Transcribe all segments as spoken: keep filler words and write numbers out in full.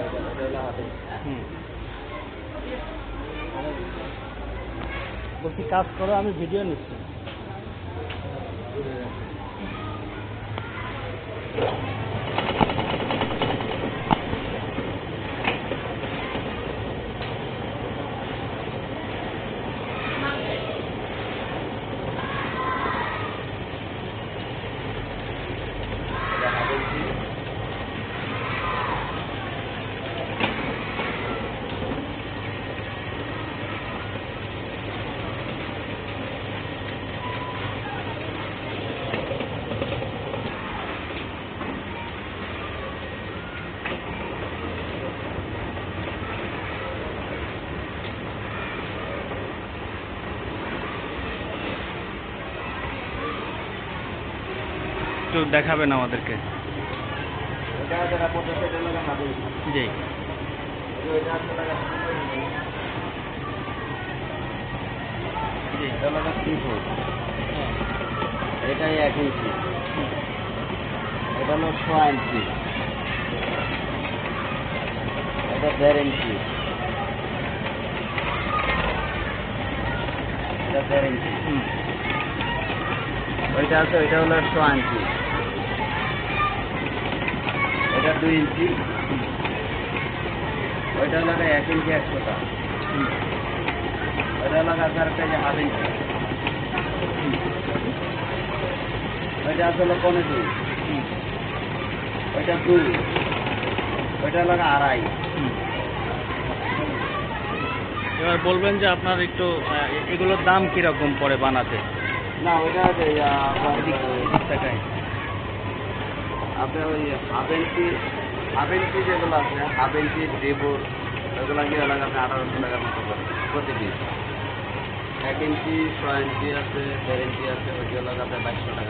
বলছি কাজ করো, আমি ভিডিও নিচ্ছি। একটু দেখাবেন আমাদেরকে। জি এটাই এক ইঞ্চি, এটা হলো ছয় ইঞ্চি, এটা দেড় ইঞ্চি, এটা দেড় ইঞ্চি, ওইটা আছে ওইটা হলো ছয় ইঞ্চি, এটা দুই ইঞ্চি, ওইটা হলো এক ইঞ্চি একশোটা, ওইটা হলো আধারটা যে হাফ ইঞ্চি, ওইটা আসলে পনেরো দুই, ওইটা দুই, ওইটা হলো আড়াই। এবার বলবেন যে আপনার একটু এগুলোর দাম কিরকম পড়ে বানাতে? না ওইটা আপনার ওই হাফ ইঞ্চি হাফ ইঞ্চি যেগুলো আছে হাফ ইঞ্চি ডেবোর ওইগুলো গিয়ে এলাকা আপনি আঠারোশো টাকার মতো করে প্রতি পিস। এক ইঞ্চি ছয় ইঞ্চি আছে, দেড় ইঞ্চি আছে, ওই এলাকা আপনার বাইশশো টাকা।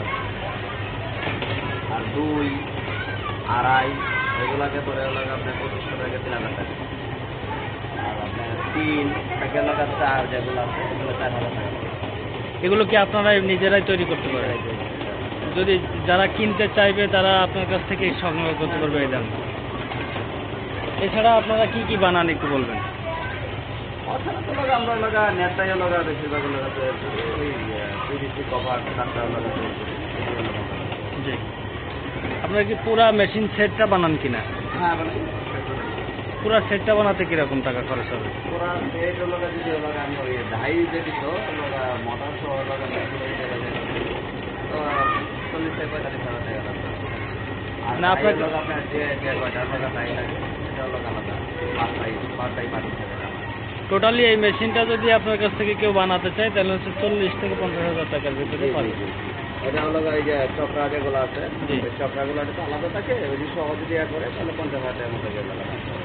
আর দুই আড়াই ওইগুলোকে ধরে এলাকা আপনার পঁচিশশো টাকা, তিন হাজার টাকা। আর আপনার তিন এক এলাকা চার যেগুলো আছে ওগুলো চার হাজার টাকা। এগুলো কি আপনারা নিজেরাই তৈরি করতে পারেন? যদি যারা কিনতে চাইবে তারা আপনার কাছ থেকে সংগ্রহ করতে পারবে এই দাম। এছাড়া আপনারা কি কি বানান একটু বলবেন? আমরা লগা নেতাই লগা বেশিরভাগ লাগাতে ওই পিভিসি কভার কাঁচা লাগাতে। জি, আপনারা কি পুরা মেশিন সেটটা বানান কিনা? হ্যাঁ বানাই। পুরা সেটটা বানাতে কিরকম টাকা খরচ হবে? পুরা সেট লগা যদি লগা আমি ওই ঢাই যদি তো লগা মোটর সহ লগা তো চল্লিশ থেকে পঁয়তাল্লিশ হাজার টাকা লাগবে। আর না আপনাকে আপনার যে যে কয়টা লগা তাই লাগে সেটা লগা আলাদা পাঁচ টাই পাঁচ টাই পাঁচ টাকা। টোটালি এই মেশিনটা যদি আপনার কাছ থেকে কেউ বানাতে চায় তাহলে হচ্ছে চল্লিশ থেকে পঞ্চাশ হাজার টাকার ভিতরে পাবে। এটা হলো এই যে চক্রা যেগুলো আছে ওই চক্রাগুলো তো আলাদা থাকে, ওই যে সহজে দেওয়া করে তাহলে পঞ্চাশ হাজার টাকার মতো গেল।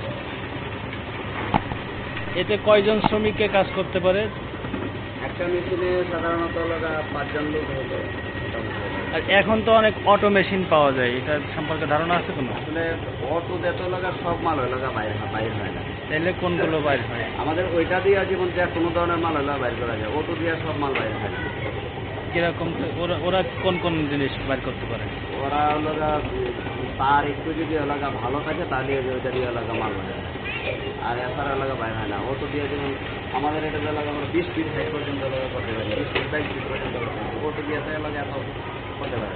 এতে কয়জন শ্রমিককে কাজ করতে পারে? একটা মেশিনে সাধারণত লগা পাঁচজন লোক হতো। আর এখন তো অনেক অটো মেশিন পাওয়া যায়, এটা সম্পর্কে ধারণা আছে কোনো? আসলে অটো এত লগা সব মাল হয় লগা বাইরে বাইরে হয় না। তাহলে কোনগুলো বাইরে হয়? আমাদের ওইটা দিয়ে যেমন যে কোনো ধরনের মাল হলে বাইর করা যায়, অটো দিয়ে সব মাল বাইরে হয় না। কিরকম ওরা ওরা কোন কোন জিনিস বাইর করতে পারে? ওরা লগা তার একটু যদি এলাকা ভালো থাকে তাহলে ওইটা দিয়ে এলাকা মাল হয়, আর এছাড়া এলাকা বাইরে হয় না। অটো দিয়ে যেমন আমাদের এটা এলাকা আমরা বিশ ফিট হাইট পর্যন্ত এলাকা করতে পারি, বিশ ফিট বাইশ ফিট পর্যন্ত অটো দিয়ে এলাকা এত করতে পারে।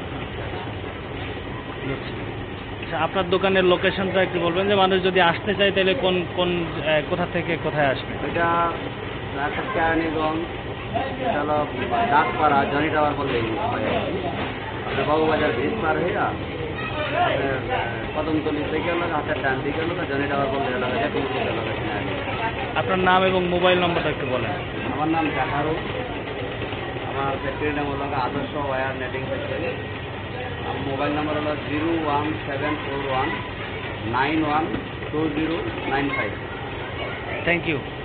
আচ্ছা, আপনার দোকানের লোকেশনটা একটু বলবেন যে মানুষ যদি আসতে চায় তাহলে কোন কোন কোথা থেকে কোথায় আসবে? এটা কেরানীগঞ্জ, এটা হলো ডাকপাড়া জনি টাওয়ার বললেই হয়। আপনার বাবুবাজার ব্রিজ পার হয়ে আপনার কদমতলি থেকে এলাকা হাতের ডান দিকে এলাকা জনি টাওয়ার বললে এলাকা যে কোনো এলাকা কিনে আসবে। আপনার নাম এবং মোবাইল নম্বরটা একটু বলেন। আমার নাম জাহারুল, আমার ফ্যাক্টরির নাম হলো আদর্শ ওয়্যার নেটিং ফ্যাক্টরি। আমার মোবাইল নাম্বার হলো zero one seven four one nine one two zero nine five. Thank you.